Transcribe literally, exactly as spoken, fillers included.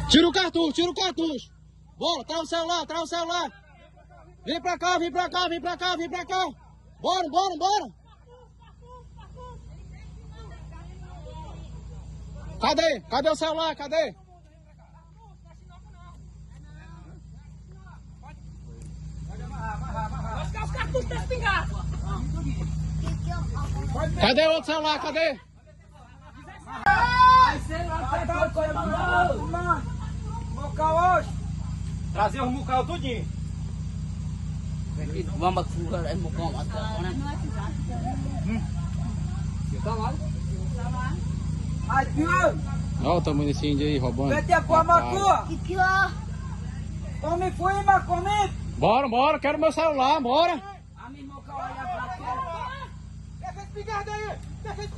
Tira o cartucho, tira o cartucho. Bora, traz o celular, traz o celular. Vem pra cá, vem pra cá, vem pra cá, vem pra cá. Bora, bora, bora. Cadê? Cadê o celular? Cadê? Os cartuchos da espingarda. Cadê o outro celular? Cadê? Mucal hoje. Trazer os mucal tudinho. Vamos fugar em mucal atrás, né? Tá lá. Ai, tio. Olha o tamanho desse índio aí roubando. Vete a pôr macua. Que ó. Come foi, mas come. Bora, bora, quero meu celular, bora. A minha mucal olha pra cá. Deixa a espingarda aí. Deixa a